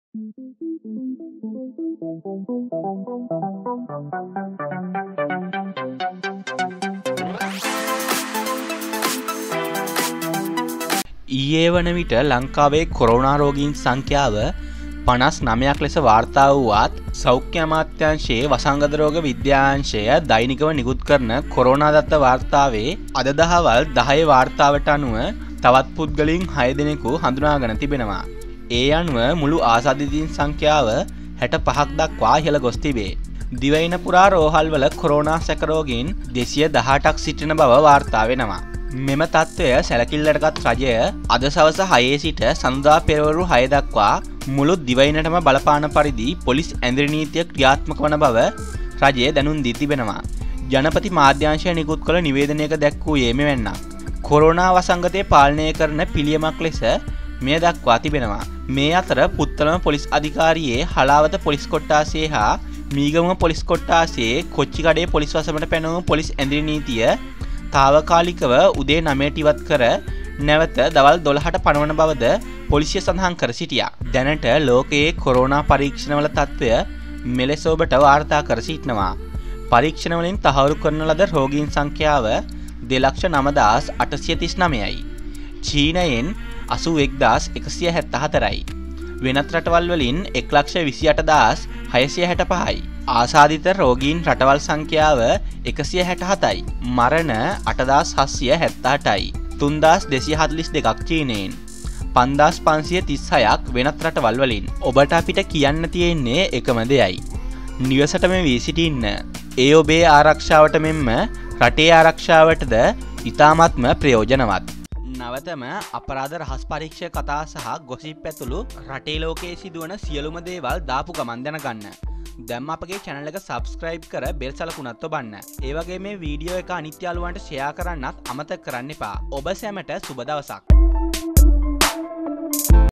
ඊයේ වන විට ලංකාවේ කොරෝනා රෝගීන් සංඛ්‍යාව 59ක් ලෙස වාර්තා වුවත් සෞඛ්‍ය අමාත්‍යාංශයේ වසංගත රෝග විද්‍යාංශය දෛනිකව නිකුත් කරන කොරෝනා දත්ත වාර්තාවේ අද දහවල් 10 වාර්තාවට අනුව තවත් පුද්ගලයන් 6 දෙනෙකු හඳුනාගෙන තිබෙනවා. ඒ අනුව මුළු ආසාදිතයින් සංඛ්‍යාව 65ක් දක්වා ඉහළ ගොස් තිබේ. දිවයින පුරා රෝහල්වල කොරෝනා සැක රෝගීන් 218ක් සිටින බව වාර්තා වෙනවා. මෙම තත්ත්වය සැලකිල්ලටගත් රජය අද සවස 6 සිට සඳුදා පෙරවරු 6 දක්වා මුළු දිවයිනටම බලපාන පරිදි පොලිස් ඇඳරි නීතිය ක්‍රියාත්මක වන බව රජය දැනුම් දී තිබෙනවා. ජනපති මාධ්‍යාංශය නිකුත් කළ නිවේදනයක දැක්වූයේ මෙවැන්නක්. කොරෝනා වසංගතය පාලනය කරන පිළියමක් ලෙස මෙය දක්වා තිබෙනවා. මේ අතර පුත්තලම පොලිස් අධිකාරියේ හලාවත පොලිස් කොට්ටාසයේ හා මීගමුව පොලිස් කොට්ටාසයේ කොච්චිකඩේ පොලිස් වසමට පැනවූ පොලිස් ඇඳරි නීතිය තාවකාලිකව උදේ 9ට ඉවත් කර නැවත දවල් 12ට පනවන බවද පොලිසිය සඳහන් කර සිටියා. දැනට ලෝකයේ කොරෝනා පරීක්ෂණවල තත්ත්වය මෙලෙස ඔබට වාර්තා කර සිටිනවා. පරීක්ෂණ වලින් තහවුරු කරන ලද රෝගීන් සංඛ්‍යාව 2,09,839යි. චීනයෙන් 81,174යි. වෙනත් රටවල් වලින් 1,28,665යි. ආසාදිත රෝගීන් රටවල් සංඛ්‍යාව 167යි. මරණ 8,778යි. 3,242ක් චීනයෙන්. 5,536ක් වෙනත් රටවල් වලින්. ඔබට අපිට කියන්න තියෙන්නේ එකම දෙයයි. නිවසටම වී සිටින්න. ඒ ඔබේ ආරක්ෂාවට මෙන්ම රටේ ආරක්ෂාවටද ඉතාමත්ම ප්‍රයෝජනවත්. නවතම අපරාධ රහස් පරීක්ෂා කතා සහ ගොසිප් ඇතුළු රටේ ලෝකයේ සිදුවන සියලුම දේවල් දාපු ගමන් දැනගන්න. දැන් අපගේ channel එක subscribe කර bell සලකුණත් ඔබන්න. ඒ වගේ මේ වීඩියෝ එක අනිත් යාළුවන්ට share කරන්නත් අමතක කරන්න එපා. ඔබ සැමට සුබ දවසක්.